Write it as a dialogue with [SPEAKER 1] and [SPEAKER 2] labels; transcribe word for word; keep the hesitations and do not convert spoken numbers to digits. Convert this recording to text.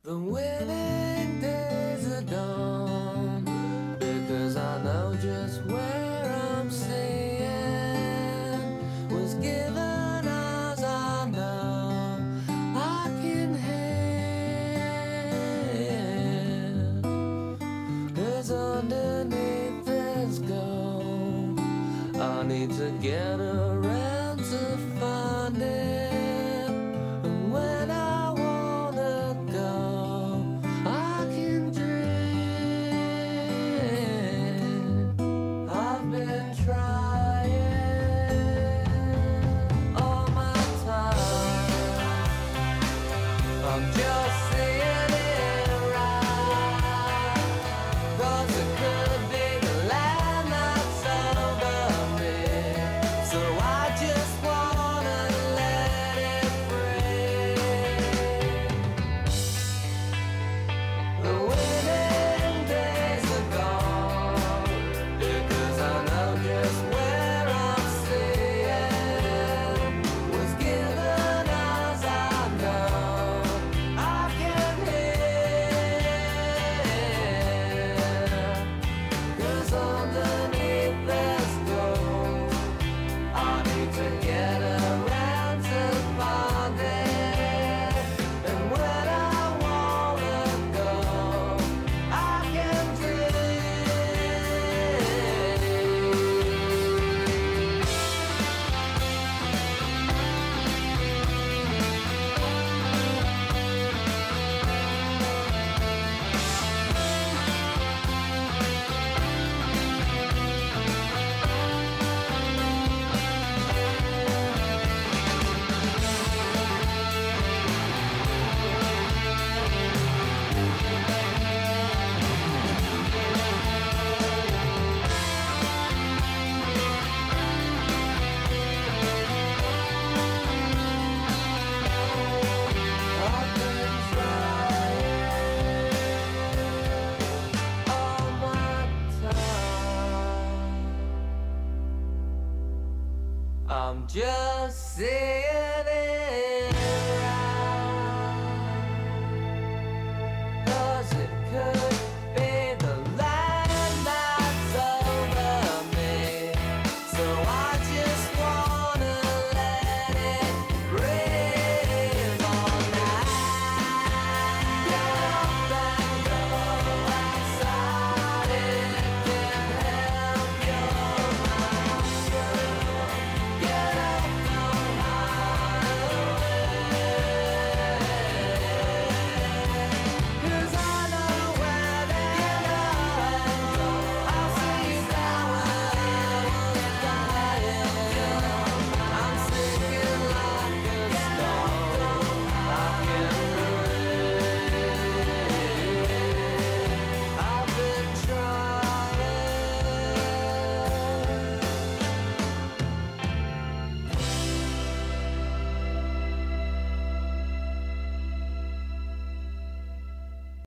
[SPEAKER 1] The winning days are done, because I know just where I'm staying. Was given as I know I can have. 'Cause underneath this gold, I need to get around to find it. And when I I'm just saying it right, 'cause it could be the land that's over me. So I just wanna let it free. The winning days are gone, because I know just where I'm staying. Was given as I know underneath this gold, I need to get around to find it. And when I wanna go, I can I'm just saying